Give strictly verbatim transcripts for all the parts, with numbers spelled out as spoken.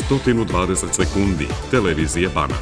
sto dvadeset sekundi televizije Banat.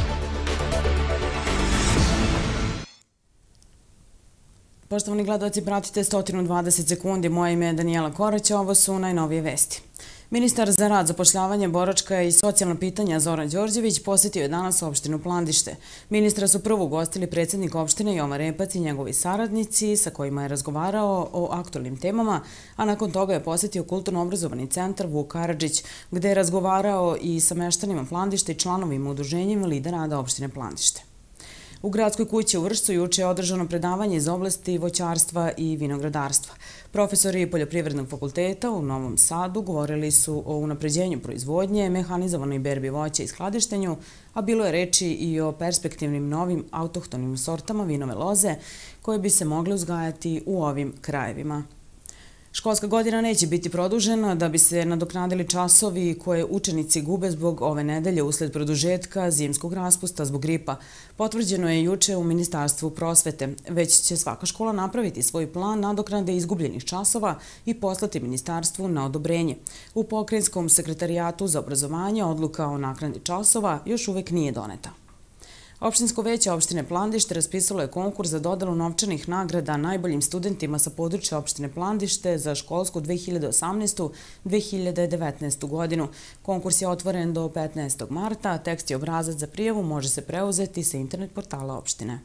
Poštovani gledaoci, pratite sto dvadeset sekundi. Moje ime je Danijela Korać, ovo su najnovije vesti. Ministar za rad, zapošljavanje, boračka i socijalna pitanja Zoran Đorđević posjetio je danas opštinu Plandište. Ministra su prvo ugostili predsjednik opštine Jovan Repac i njegovi saradnici sa kojima je razgovarao o aktualnim temama, a nakon toga je posjetio kulturno-obrazovani centar Vuk Karadžić, gde je razgovarao i sa meštanima Plandište i članovima udruženjima lidera rada opštine Plandište. U Gradskoj kući u Vršcu juče je održano predavanje iz oblasti voćarstva i vinogradarstva. Profesori Poljoprivrednog fakulteta u Novom Sadu govorili su o unapređenju proizvodnje, mehanizovanoj berbi voća i skladištenju, a bilo je reči i o perspektivnim novim autohtonim sortama vinove loze koje bi se mogle uzgajati u ovim krajevima. Školska godina neće biti produžena da bi se nadoknadili časovi koje učenici gube zbog ove nedelje usled produžetka zimskog raspusta zbog gripa. Potvrđeno je juče u Ministarstvu prosvete. Već će svaka škola napraviti svoj plan nadoknade izgubljenih časova i poslati Ministarstvu na odobrenje. U Pokrajinskom sekretarijatu za obrazovanje odluka o naknadi časova još uvek nije doneta. Opštinsko veće opštine Plandište raspisalo je konkurs za dodelu novčanih nagrada najboljim studentima sa područja opštine Plandište za školsku dve hiljade osamnaestu dve hiljade devetnaestu godinu. Konkurs je otvoren do petnaestog marta, tekst i obrazac za prijavu može se preuzeti sa internet portala opštine.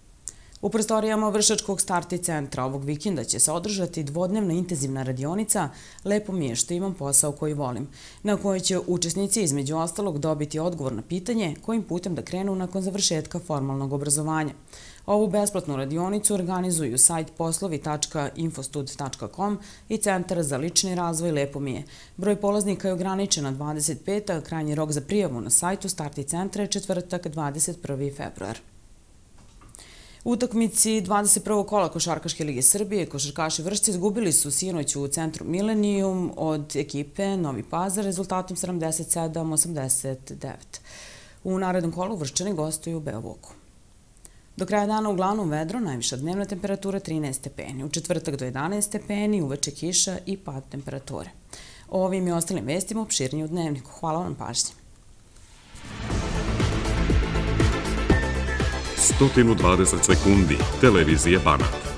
U prostorijama Vršačkog starti centra ovog vikenda će se održati dvodnevna intenzivna radionica Lepo mi je što imam posao koji volim, na kojoj će učesnici između ostalog dobiti odgovor na pitanje kojim putem da krenu nakon završetka formalnog obrazovanja. Ovu besplatnu radionicu organizuju sajt poslovi tačka infostud tačka com i Centar za lični razvoj Lepo mi je. Broj polaznika je ograničen na dvadeset pet, a krajnji rok za prijavu na sajtu starti centra je četvrtak dvadeset prvi februar. U utakmici dvadeset prvog kola Košarkaške lige Srbije košarkaši Vršci izgubili su sinoć u centru Milenijum od ekipe Novi Pazar rezultatom sedamdeset sedam osamdeset devet. U narednom kolu Vrščani gostuju Beovuku. Do kraja dana uglavnom vedro, najviša dnevna temperatura trinaest stepeni, u četvrtak do jedanaest stepeni, uveče kiša i pad temperature. O ovim i ostalim vestima opširnije u dnevniku. Hvala vam na pažnji. sto dvadeset sekundi televizije Banat.